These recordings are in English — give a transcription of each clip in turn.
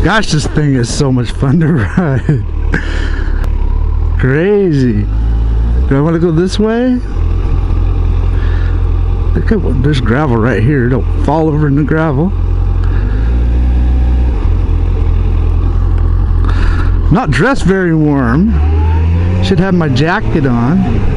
Gosh, this thing is so much fun to ride. Crazy. Do I want to go this way? There's gravel right here. Don't fall over in the gravel. Not dressed very warm. Should have my jacket on.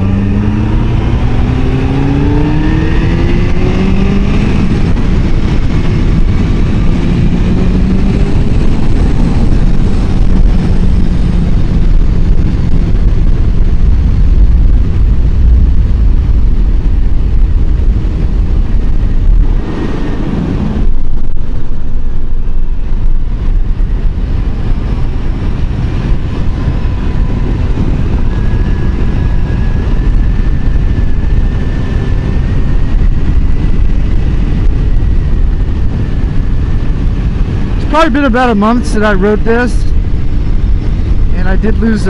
Probably been about a month since I rode this, and I did lose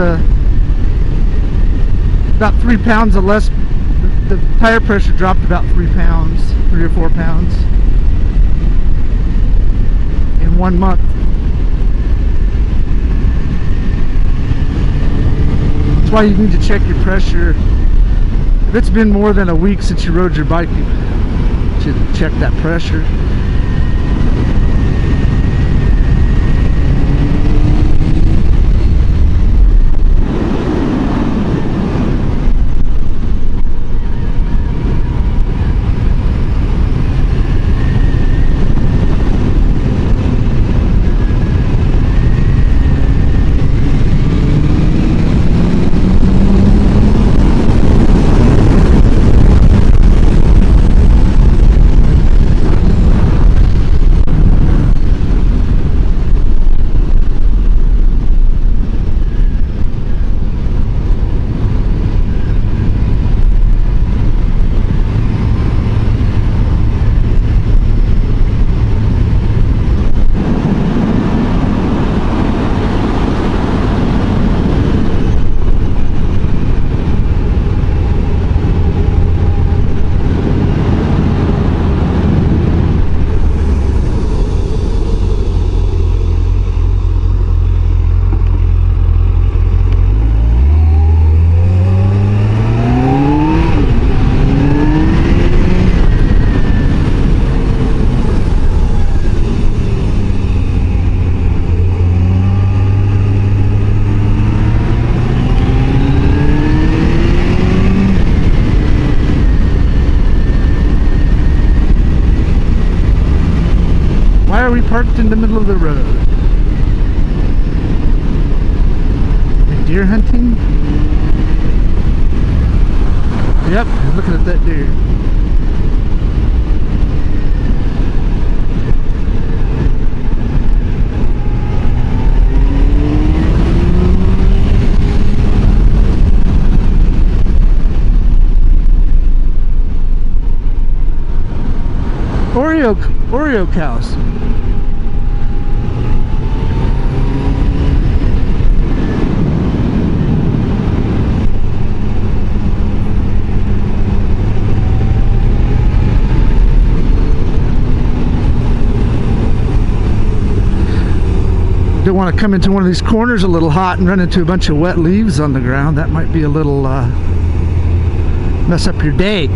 about 3 pounds or less. The tire pressure dropped about 3 pounds, 3 or 4 pounds in 1 month. That's why you need to check your pressure. If it's been more than a week since you rode your bike, you should check that pressure. Why are we parked in the middle of the road? And deer hunting? Yep, looking at that deer. Oreo cows. Don't want to come into one of these corners a little hot and run into a bunch of wet leaves on the ground. That might be a little mess up your day.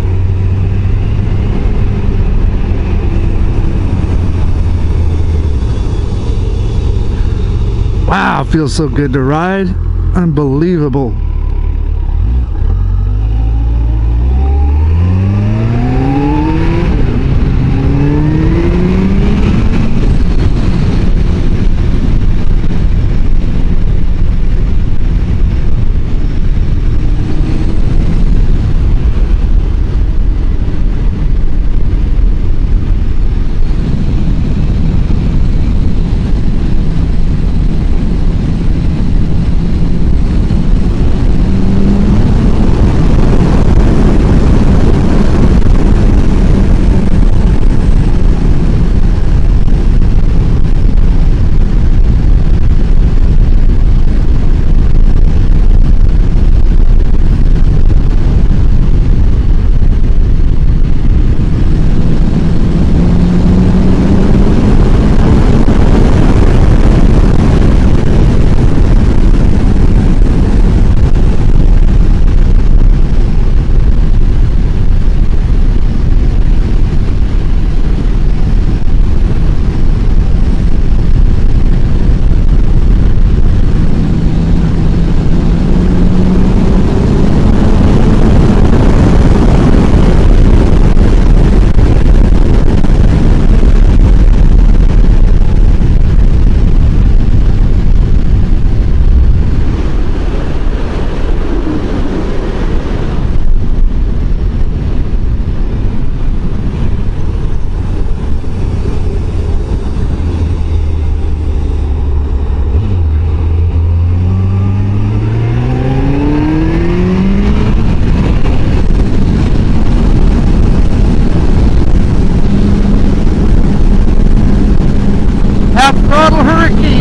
Wow, feels so good to ride. Unbelievable. working.